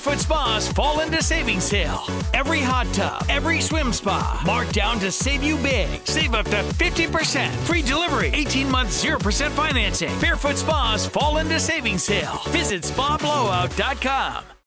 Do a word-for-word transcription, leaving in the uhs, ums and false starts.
Barefoot Spa's Fall into Savings Sale. Every hot tub, every swim spa, marked down to save you big. Save up to fifty percent. Free delivery, eighteen months, zero percent financing. Barefoot Spa's Fall into Savings Sale. Visit spa blowout dot com.